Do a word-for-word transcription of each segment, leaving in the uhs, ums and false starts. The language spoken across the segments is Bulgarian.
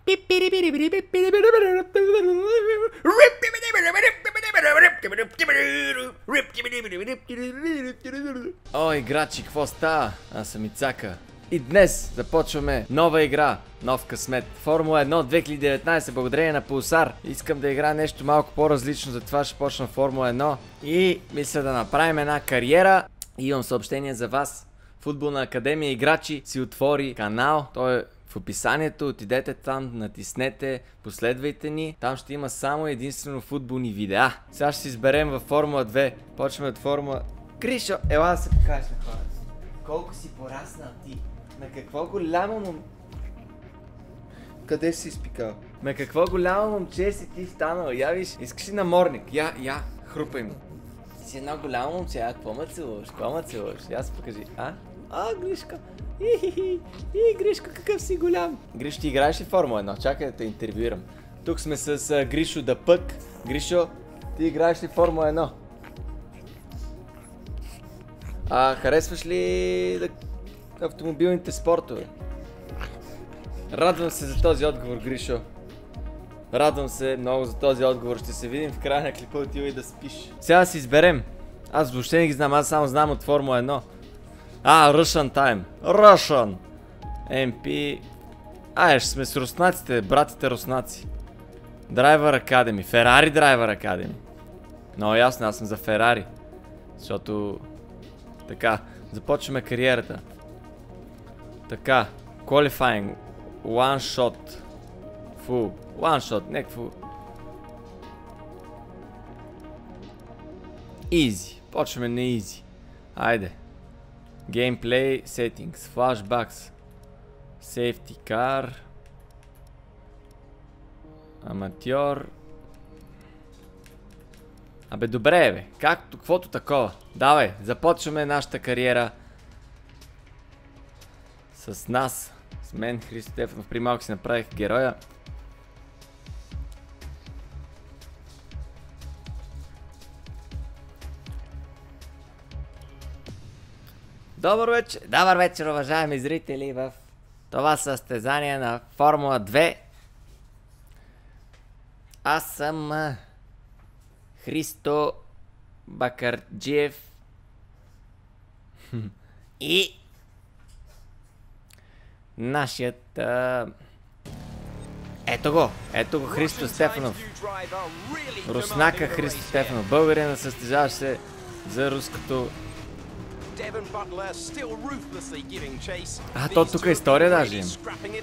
О, играчи, какво става? Аз съм Ицака. И днес започваме нова игра, нов късмет. Формула едно две хиляди и деветнайсет, благодарение на Пулсар. Искам да играя нещо малко по-различно, затова ще почна Формула едно. И мисля да направим една кариера. И имам съобщение за вас. Футболна академия играчи си отвори канал. Той е в описанието. Отидете там, натиснете, последвайте ни. Там ще има само единствено футболни видеа. Сега ще си изберем във Формула две. Почваме от Формула... Гришо, ела да се покажеш на хората. Колко си пораснал ти? На какво голямо мом... Къде си изпикал? На какво голямо момче си ти станал? Я виж, искаш ли намордник? Я, я, хрупай ми. Ти си едно голямо момче, а какво ме целуваш? Какво ме целуваш? Я се покажи. А? А, Гришко. И, и, Гришко, какъв си голям. Гришо, ти играеш ли Формула едно? Чакай да те интервюирам. Тук сме с uh, Гришо да пък. Гришо, ти играеш ли Формула едно? А харесваш ли да... автомобилните спортове? Радвам се за този отговор, Гришо. Радвам се много за този отговор. Ще се видим в края на клипа, отива и да спиш. Сега да си изберем. Аз въобще не ги знам, аз само знам от Формула едно. А, Russian Time. Russian. Ем пи. Ай, ще сме с руснаците, братите руснаци. Driver Academy. Ferrari Driver Academy. Много ясно, аз съм за Ferrari. Защото... Така, започваме кариерата. Така, qualifying. One shot. Full. One shot, някакво. Easy. Почваме на easy. Айде. Gameplay settings. Flashbacks. Safety car. Аматьор. Абе добре бе, както, каквото такова. Давай, започваме нашата кариера. С нас. С мен, Христо Стефанов. При малко си направих героя. Добър вечер, добър вечер, уважаеми зрители в това състезание на Формула две. Аз съм а, Христо Бакарджиев и нашият а... ето го, ето го Христо Стефанов. Руснака Христо Стефанов, българина, състезаващ се за руското. А, то тук е история даже им.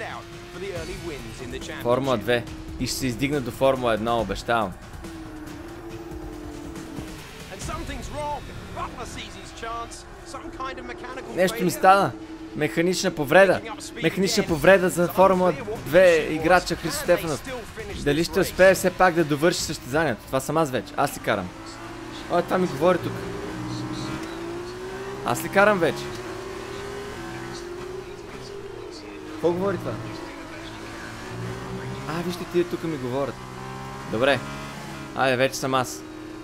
Формула две. И ще се издигна до Формула едно, обещавам. Нещо ми стана. Механична повреда. Механична повреда за Формула две играча Христо Стефанов. Дали ще успее все пак да довърши състезанието? Това съм аз вече. Аз си карам. Ой, това ми говори тук. Аз ли карам вече? Какво говори това? А, вижте, тия тук ми говорят. Добре. Айде, вече съм аз.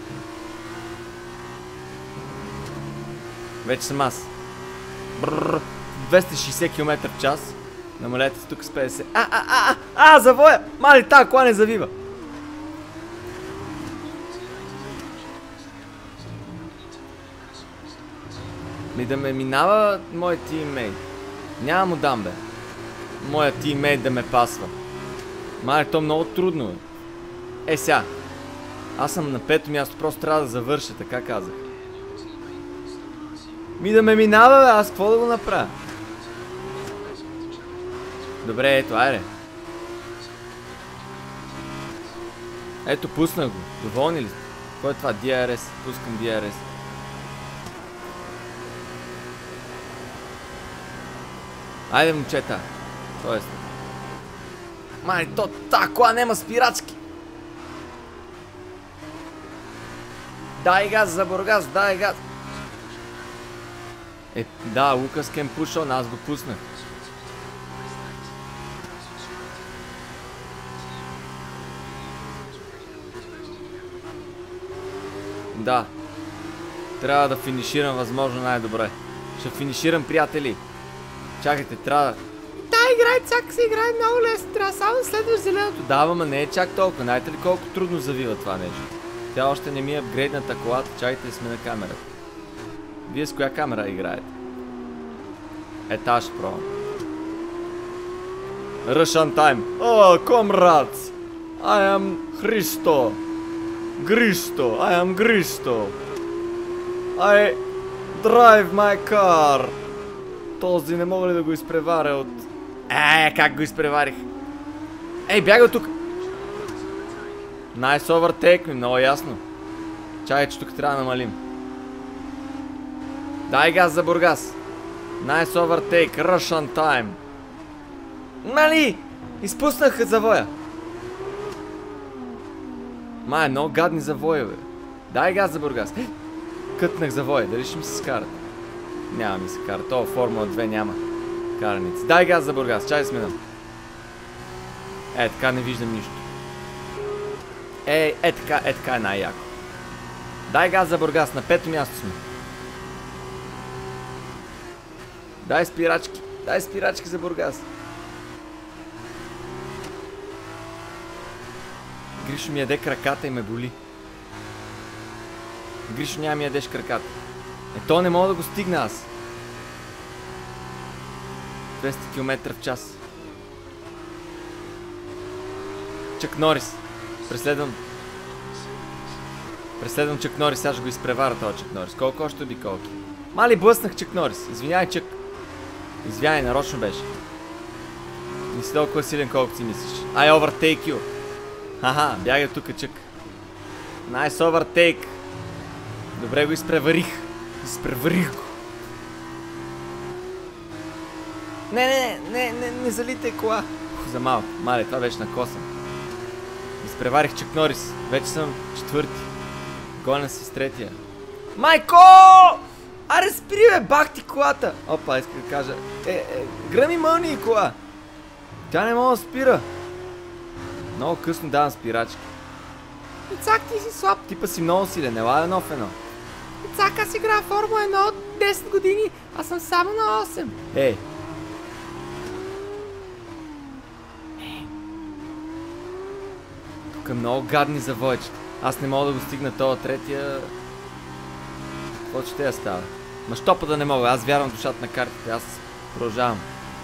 Вече съм аз. Брррр. двеста и шейсет километра в час. Намалете се тук с петдесет. А, а, а, а, а, завоя! Мали, тази кола не завива. Ми да ме минава мой тиммейт. Няма му дам, бе. Моя тиммейт да ме пасва. Мале, то много трудно е. Е, сега. Аз съм на пето място, просто трябва да завърша, така казах. Ми да ме минава, бе, аз какво да го направя? Добре, ето, айде. Ето, пуснах го. Доволни ли сте? Кой е това? Ди Ар Ес. Пускам Ди Ар Ес. Айде, момчета. Тоест. Май, то та кола нема спирачки. Дай газ за Бургас, дай газ. Е, да, Лукас Кен пушон, аз го пуснах. Да. Трябва да финиширам възможно най-добре. Ще финиширам, приятели. Чакайте, трябва да... Дай играй, цак се играе много лесно, трябва само да следваш зеленото. Да, ама не е чак толкова, знаете ли колко трудно завива това нещо? Тя още не ми е апгрейдната колата, чакайте да сме на камерата. Вие с коя камера играете? Етаж про. Russian time. Oh, comrades! I am Христо. Гристо. I am Гристо. I drive my car. Този не мога ли да го изпреваря от... Е, как го изпреварих? Ей, бяга тук! Nice overtake ми, много ясно. Чакай, че тук трябва да намалим. Дай газ за Бургас. Nice overtake, Russian time. Нали? Изпуснах завоя. Май, много гадни завои, бе. Дай газ за Бургас. Кътнах завоя, дали ще ми се скарат? Няма ми се карат, това Формула две няма караници. Дай газ за Бургас, чай да сменам. Е, така не виждам нищо. Е, е така, е така е най-яко. Дай газ за Бургас, на пето място сме. Дай спирачки, дай спирачки за Бургас. Гришо ми яде краката и ме боли. Гришо, няма ми ядеш краката. Е, то не мога да го стигна аз. двеста километра в час. Чак Норис. Преследвам. Преследвам Чак Норис, сега ще го изпревара този Чак Норис. Колко още обиколки? Мали, блъснах Чак Норис. Извинявай, Чак. Извинявай, нарочно беше. Не си толкова силен, колкото си мислиш. I overtake you. Хаха, бягай тук, Чак. Nice overtake. Добре го изпреварих. Изпреварих го. Не, не, не, не, не залитай кола. Ух, за малко. Мале, това беше на коса. Изпреварих Чак Норис. Вече съм четвърти. Гонен си с третия. Майко! Аре, спри, бе, бах ти колата! Опа, иска да кажа. Е, е, гръми мълни кола. Тя не мога да спира. Много късно давам спирачки. Ицак, ти си слаб. Типа си много силен, ела едно в едно. Ицак, аз играя Формула едно от десет години, а съм само на осем. Ей. Тук много гадни завоечета. Аз не мога да го стигна това третия. Какво ще я става? Ма щопа да не мога, аз вярвам душата на картите, аз продължавам.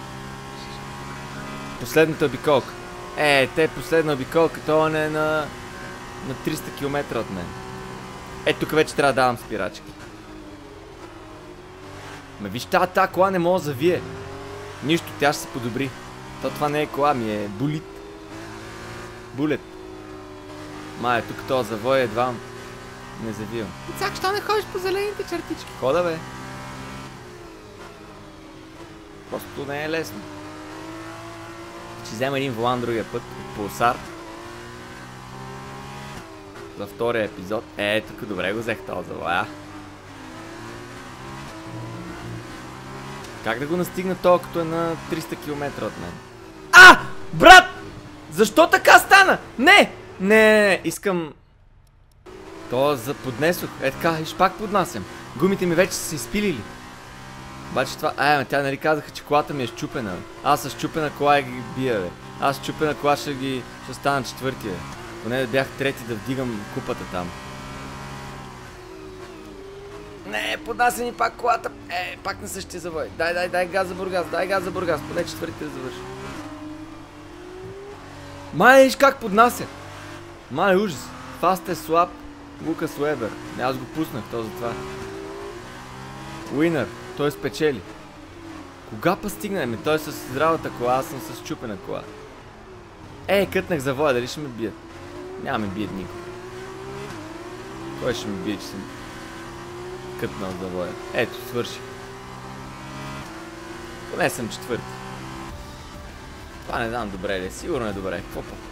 Последната обиколка. Е, те последна обиколка, това не е на, на триста километра от мен. Е, тук вече трябва да давам спирачки. Ме виж, тази та кола не мога да завие. Нищо, тя ще се подобри. То това не е кола, ми е булит. Булет. Май, тук този завой едва не завивам. Ицак, що не ходиш по зелените чертички? Хода, бе. Просто не е лесно. Ще взема един волан другия път от Пулсар. За втория епизод. Е, тук добре го взех този завоя. Как да го настигна толкова, като е на триста километра от мен? А! Брат! Защо така стана? Не! Не, не, не, искам... То заподнесох. Е така, и пак поднасям. Гумите ми вече са се изпилили. Обаче това... Ай, ама тя нали казаха, че колата ми е щупена. Аз с щупена кола и ги бия, бе. Аз с щупена кола ще ги... ще стана четвъртия. Поне да бях трети да вдигам купата там. Не, поднася ни пак колата. Е, пак на същия завой. Дай, дай, дай газ за Бургас, дай газ за Бургас. Поне четвъртите да завърши. Май, виж как поднася. Май, ужас. Фаст е слаб. Лукас Уебер. Не, аз го пуснах, то за това. Уинър. Той спечели. Кога па стигнем? Той е с здравата кола, аз съм с чупена кола. Е, кътнах завоя, дали ще ме бият? Няма ме бият никой. Кой ще ме бие, че съм кътнал завоя? Ето, свърших. Поне съм четвърти. Това не знам добре ли, сигурно е добре. Какво па?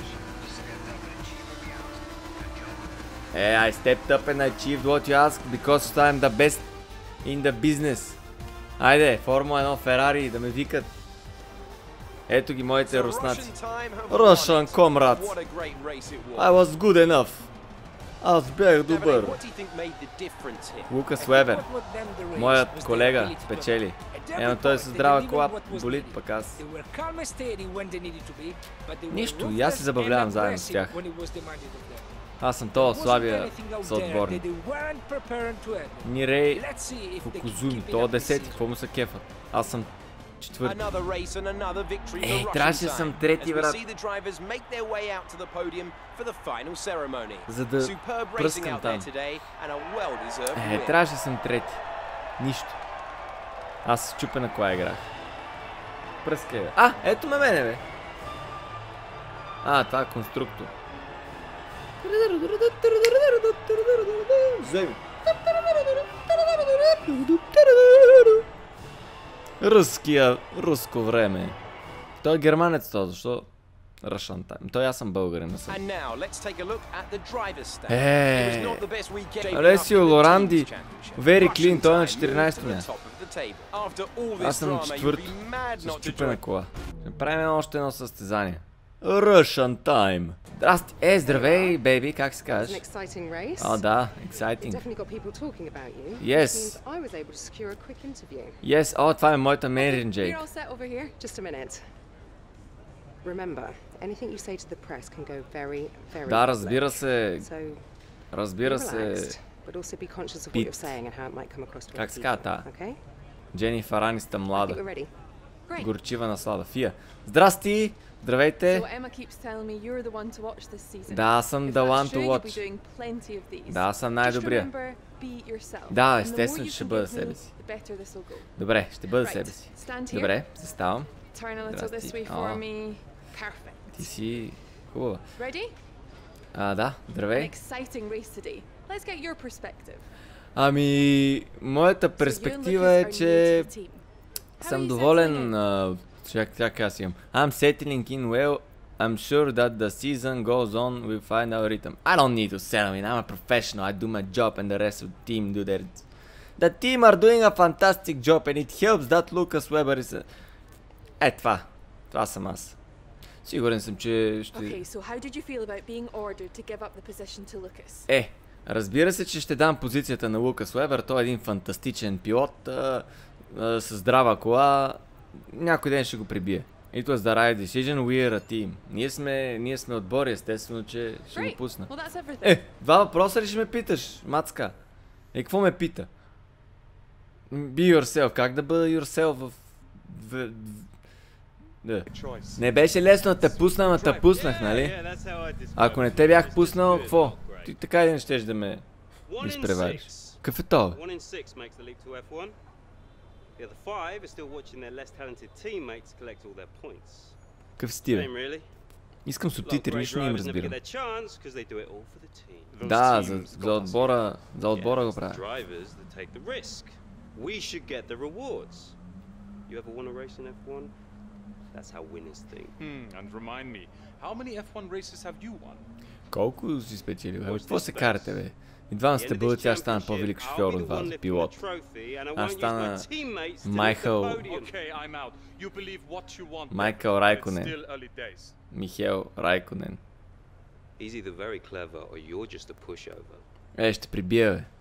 Е, I stepped up and achieved what you asked because I'm the best in the business. Айде, Формула едно, Ферари, да ме викат. Ето ги моите руснаци. Russian comrades. I was good enough. Аз бях добър. Лукас Уебер, моят колега, спечели. Ено той с здрава кола, болит пък аз. Нищо, и аз се забавлявам заедно с тях. Аз съм това слабия съотборник. Мирей Фукузуми, това десети, какво му са кефа? Аз съм четвърти. Ей, трябваше съм трети, брат. За да пръскам там. Е, трябваше съм трети. Нищо. Аз се чупя на коя играх. Пръскай, бе. А, ето ме мене, бе. А, това е конструктор. Вземи. Руския, руско време. Той е германец това, защо? Russian time. Той аз съм българин, не съм. Еее, Алесио Лоранди, Вери Клин, той е на четиринайсето място. Аз съм на четвърто, с чупена кола. Ще правим още едно състезание. Russian time. Здрасти. Е, здравей, бейби, как се казваш? О, да, exciting. Yes. Yes, о, това е моята Мерин Джейк. Да, разбира се. Разбира се. Пит. Как се казва та? Дженифър Анистън млада. Горчива наслада. Фия. Здрасти! Здравейте! Да, аз съм the one to watch. Да, аз съм най-добрия. Да, естествено, че ще бъда себе си. Добре, ще бъда себе си. Добре, се ставам. Здрасти. О, ти си хубава. А, да, здравей. Ами, моята перспектива е, че съм доволен. Чак, чак аз имам. I'm settling in well. I'm sure that the season goes on, we find our rhythm. I don't need to settle in. I'm a professional. I do my job and the rest of the team do theirs. The team are doing a fantastic job and it helps that Lucas Weber is a... Е, това. Това съм аз. Сигурен съм, че ще... Okay, so how did you feel about being ordered to give up the position to Lucas? Е, разбира се, че ще дам позицията на Лукас Уебер. Той е един фантастичен пилот, а, а, с здрава кола. Някой ден ще го прибие. It was the right decision, we are a team. Ние сме, ние сме отбори, естествено, че ще го пусна. Е, два въпроса ли ще ме питаш, мацка? Е, какво ме пита? Be yourself. Как да бъда yourself в... в... Да. Не беше лесно да те пусна, но те пуснах, нали? Ако не те бях пуснал, какво? Ти така един щеш да ме изпревариш. Какъв е това? Какъв си ти, бе? Искам субтитри, нищо не им разбирам. Да, за, за отбора, за отбора го правя. Колко си спечелил? Какво се карате, бе? И двама сте бъдат, тя стана по-велик шофьор от вас, пилот. Аз стана Майкъл... Майкъл Райконен. Михел Райконен. Е, ще прибия, бе.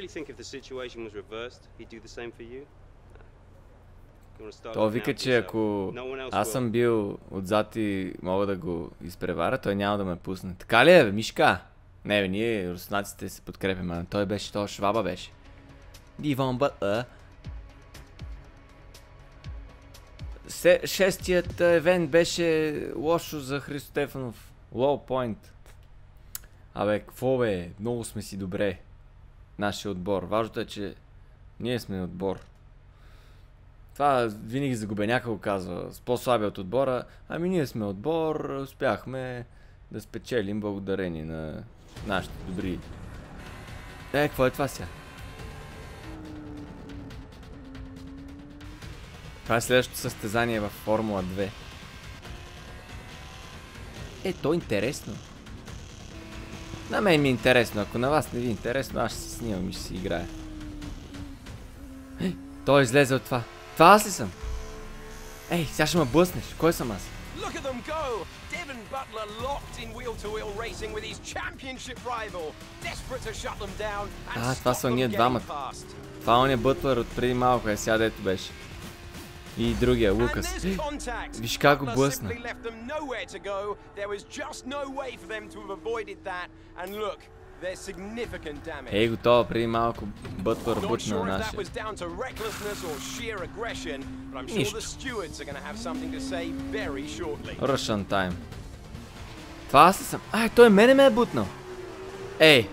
Той вика, че ако аз съм бил отзад и мога да го изпреваря, той няма да ме пусне. Така ли е, бе, Мишка? Не, бе, ние руснаците се подкрепяме, а той беше, той шваба беше. Дивон Бътър. Шестият евент беше лошо за Христо Стефанов. Low point. Абе, какво бе? Много сме си добре. Нашия отбор. Важното е, че ние сме отбор. Това винаги загубеняка го казва. С по-слабия от отбора. Ами ние сме отбор, успяхме да спечелим благодарение на нашите добри... Е, какво е това сега? Това е следващото състезание във Формула две. Е, то е интересно. На мен ми е интересно. Ако на вас не ви е интересно, аз ще си снимам и ще си играя. Е, той излезе от това. Това аз ли съм? Ей, сега ще ме блъснеш. Кой съм аз? Devon Butler locked in wheel-to-wheel racing with his championship rival, desperate to shut them down and А, това stop са them ние getting двамата. past. Това е ония Бътлър от преди малко, е сега дето беше. И другия, And Лукас. there's contact. Виж как го Butler блъсна. simply left them nowhere to go. There was just no way for them to have avoided that. And look, there's significant damage. Ей, готова, преди малко Бътлър Not бутна sure if that нашия. was down to recklessness or sheer aggression, but I'm sure Нищо. the stewards are going to have something to say very shortly. Russian time. Това аз ли съм? Ай, той мене ме е бутнал. Ей.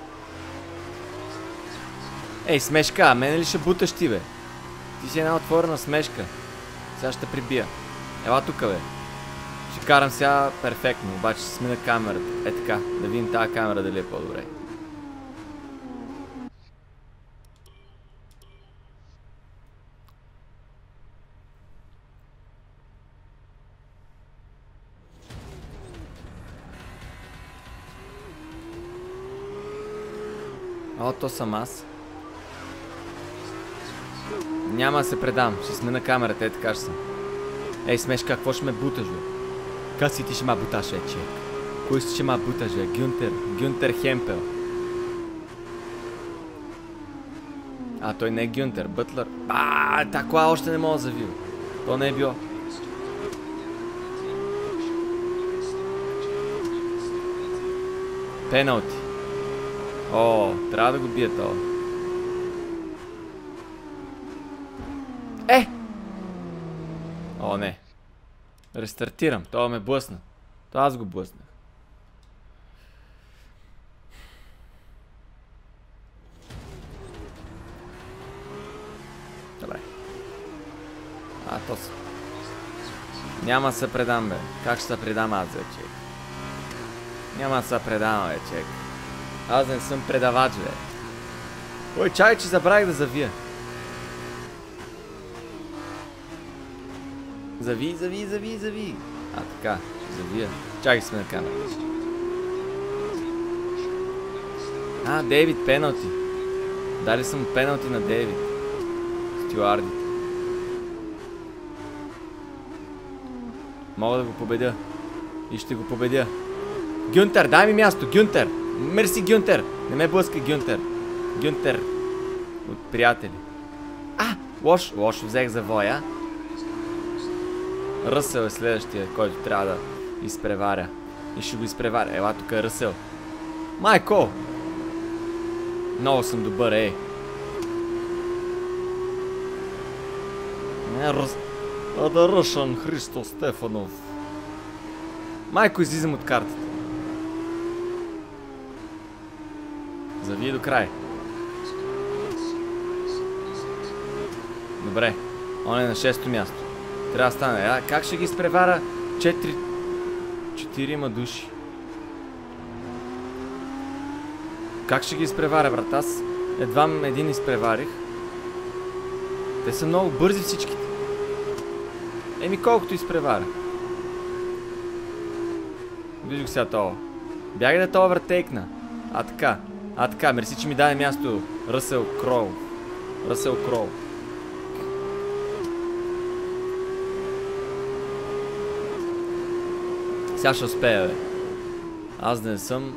Ей, смешка, мене ли ще буташ ти, бе? Ти си една отворена смешка. Сега ще прибия. Ела тука, бе. Ще карам сега перфектно, обаче ще смина камерата. Е така, да видим тази камера дали е по-добре. О, то съм аз. Няма да се предам, ще смена камерата, е така ще съм. Ей, смешка, какво ще ме буташ, бе? Как си ти ще ма буташ, е, че? Кой си ще ма буташ, бе? Гюнтер, Гюнтер Хемпел. А, той не е Гюнтер, Бътлър. Ааа, та кола още не мога да завия. То не е било. Пеналти. О, трябва да го бие това. Е! О, не. Рестартирам. Това ме блъсна. Това аз го блъснах. Добре. А, то са. Няма да се предам, бе. Как ще се предам аз, бе, чек? Няма да се предам, бе, чек. Аз не съм предавач, бе. Ой, чай, че забравих да завия. Зави, зави, зави, зави. А, така, ще завия. Чакай сме на камера. А, Дейвид, пеналти. Дали съм пеналти на Дейвид. Стюардите. Мога да го победя. И ще го победя. Гюнтер, дай ми място, Гюнтер. Мерси, Гюнтер. Не ме блъска, Гюнтер. Гюнтер. От приятели. А, лош, лошо взех завоя. Ръсел е следващия, който трябва да изпреваря. И ще го изпреваря. Ела, тук е Ръсел. Майко! Много съм добър, ей. Не, Ръс... А да Ръшан Христо Стефанов. Майко, излизам от картата. Завие до край. Добре. Он е на шесто място. Трябва да стане. А как ще ги изпревара? Четири... Четирима души. Как ще ги изпреваря, брат? Аз едва един изпреварих. Те са много бързи всичките. Еми колкото изпреваря. Виждах сега това. Бягай да това въртейкна. А така. А така, мерси, че ми даде място Ръсел Кроу. Ръсел Кроу. Сега ще успея, бе. Аз да не съм...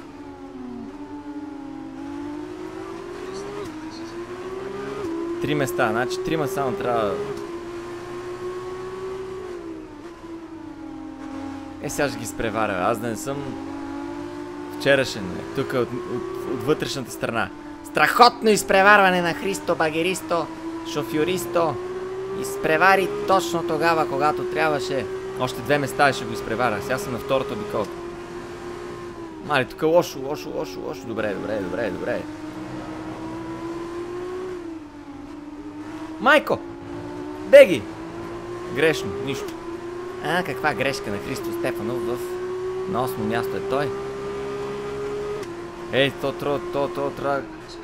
Три места, значи трима само трябва... Е, сега ще ги изпреваря, бе. Аз да не съм... Вчерашен, бе. Тук от, от, от вътрешната страна. Страхотно изпреварване на Христо Багеристо, шофьористо. Изпревари точно тогава, когато трябваше. Още две места и ще го изпреваря. Сега съм на втората обиколка. Мали, тук е лошо, лошо, лошо, лошо. Добре, добре, добре, добре. Майко! Беги! Грешно, нищо. А, каква грешка на Христо Стефанов в... На осмо място е той. Ей, то, то, то, то, трябва...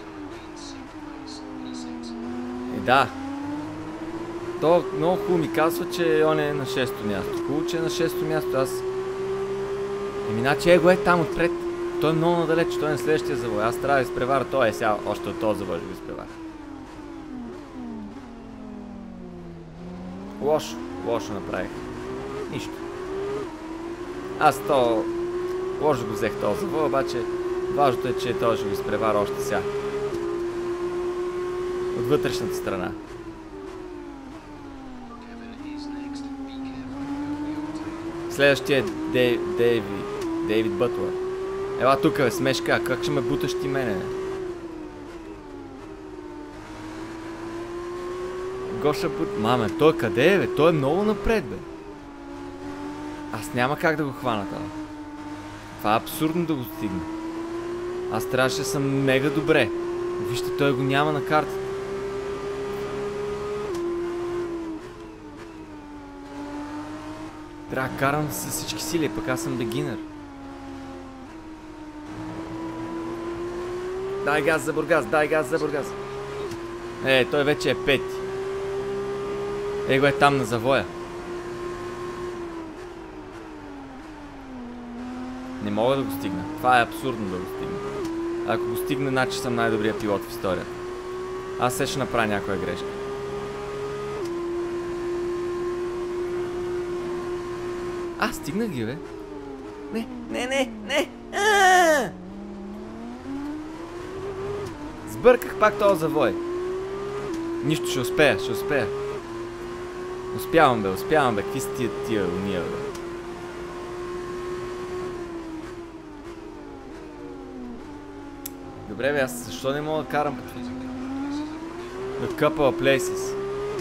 Е, да. То много хубаво ми казва, че он е на шесто място. Хубаво, че е на шесто място. Аз... Еми, значи его е там отпред. Той е много надалеч, той е на следващия завой. Аз трябва да изпреваря. Той е сега още от този завой да го изпреваря. Лошо. Лошо направих. Нищо. Аз то... Лошо го взех този завой, обаче важното е, че той ще го изпревара още сега. От вътрешната страна. Следващия е Дей... Дейви... Дейвид Бътлър. Ела тук, бе, смешка, как ще ме буташ ти мене? Гоша бут... Маме, той къде е, бе? Той е много напред, бе. Аз няма как да го хвана това. Това е абсурдно да го стигна. Аз трябваше да съм мега добре. Вижте, той го няма на картата. Трябва да карам с всички сили, пък аз съм бегинър. Дай газ за Бургас, дай газ за Бургас. Е, той вече е пети. Е, го е там на завоя. Не мога да го стигна. Това е абсурдно да го стигна. Ако го стигна, значи съм най-добрият пилот в историята. Аз се ще направя някоя грешка. А, стигнах ги, бе. Не, не, не, не. А! Сбърках пак този завой. Нищо, ще успея, ще успея. Успявам, бе, успявам, бе. Какви са тия, тия уния, бе? Добре, бе, аз защо не мога да карам като... The couple of places.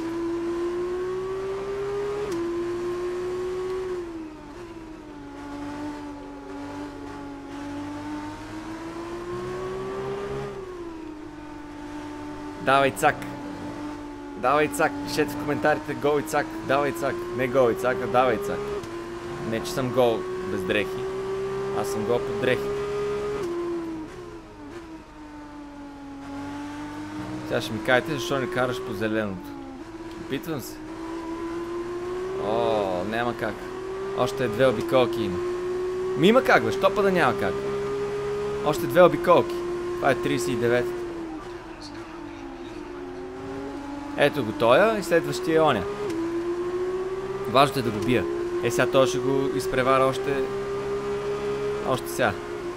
Давай цак. Давай цак. Пишете в коментарите гол и цак. Давай цак. Не гол и цак, а давай цак. Не, че съм гол без дрехи. Аз съм гол под дрехи. Сега ще ми кажете, защо не караш по зеленото. Опитвам се. О, няма как. Още две обиколки има. Ми има как, бе, що па да няма как. Още две обиколки. Това е тридесет и девет. Ето го тоя и следващия е оня. Важното е да го бия. Е, сега той ще го изпревара още... Още сега.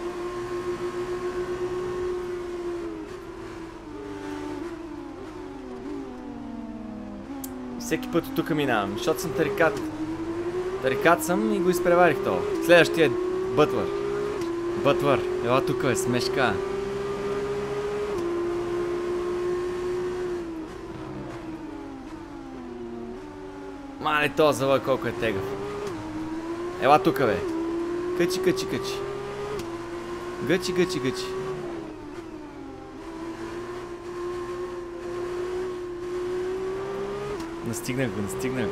Всеки път от тук минавам, защото съм тарикат. Тарикат съм и го изпреварих това. Следващия е Бътлър. Бътлър, ела тук е, смешка. Мале, този завой колко е тегав. Ела тук, бе. Къчи, къчи, къчи. Гъчи, гъчи, гъчи. Настигнах го, настигнах го.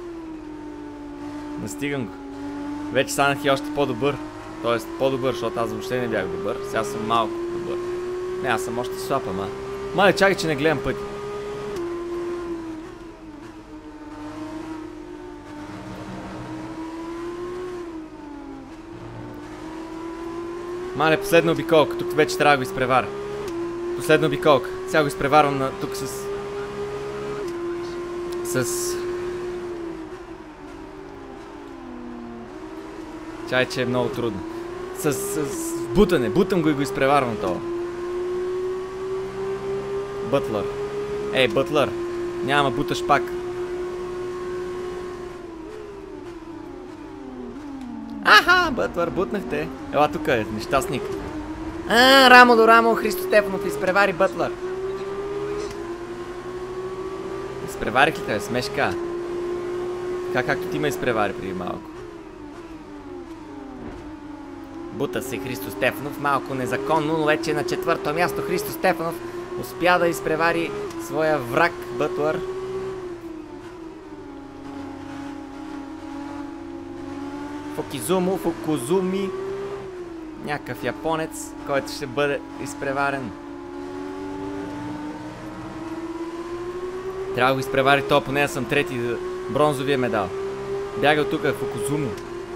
Настигам го. Вече станах и още по-добър. Тоест по-добър, защото аз въобще не бях добър. Сега съм малко добър. Не, аз съм още слаб, ама. Мале, чакай, че не гледам пъти. Мале, последна обиколка. Тук вече трябва да го изпреваря. Последна обиколка. Сега го изпреварвам на тук с... С... Чай, че е много трудно. С... с... бутане. Бутам го и го изпреварвам това. Бътлър. Ей, Бътлър. Няма, буташ пак. Аха, Бътлър, бутнахте. Ела тук е, нещастник. А, рамо до рамо, Христо Стефанов изпревари Бътлър. Изпреварих ли те, смешка? Така както ти ме изпревари преди малко. Бута се Христо Стефанов, малко незаконно, но вече на четвърто място Христо Стефанов успя да изпревари своя враг Бътлър. Фукизумо, Фукузуми, някакъв японец, който ще бъде изпреварен. Трябва да го изпревари то, поне да съм трети за бронзовия медал. Бяга от тук е Фукузумо.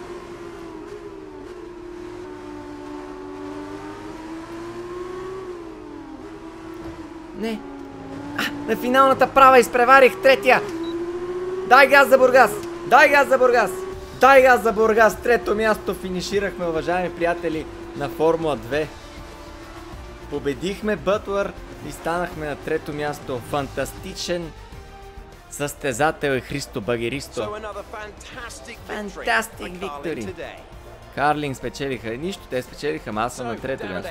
Не. А, на финалната права изпреварих третия. Дай газ за Бургас. Дай газ за Бургас. Тайга за Бургас, трето място финиширахме, уважаеми приятели, на Формула две. Победихме Бътлър и станахме на трето място. Фантастичен състезател е Христо Багеристо. Фантастик виктори. Карлинг спечелиха нищо, те спечелиха, ама аз съм на трето място.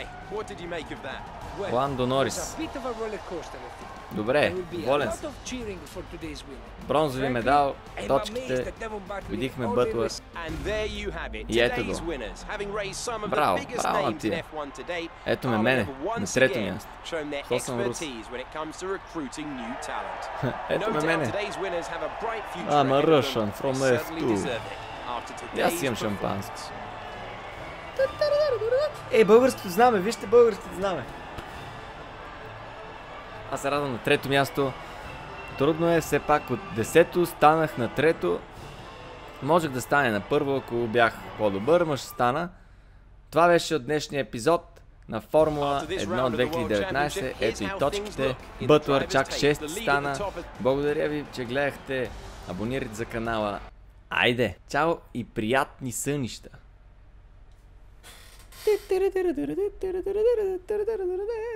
Ландо Норис. Добре, волен съм. Бронзови медал, точките, видихме Бътлър. И ето го. Браво, браво на тия. Ето ме мене, на трето място. То съм рус. Ето ме мене. I'm a Russian from еф ту. И аз имам шампанско. Ей, българското знаме, вижте българското знаме. Аз се радвам на трето място. Трудно е, все пак от десето станах на трето. Можех да стане на първо, ако бях по-добър, но ще стана. Това беше от днешния епизод на Формула едно две хиляди и деветнайсет. Ето и точките. Бътлър чак шест стана. Благодаря ви, че гледахте. Абонирайте за канала. Айде! Чао и приятни сънища!